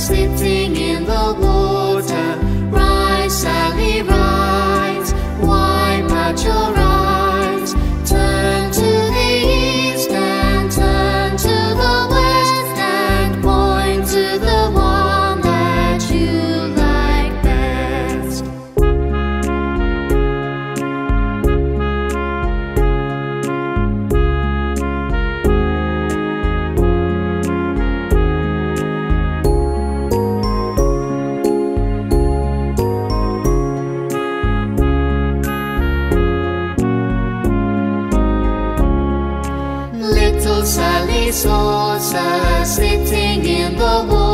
sitting in the water. Rise, Sally, rise, wipe out your eyes. Turn to the east and turn to the west, and point to the one that you like best. Little Sally Saucer sitting in the water.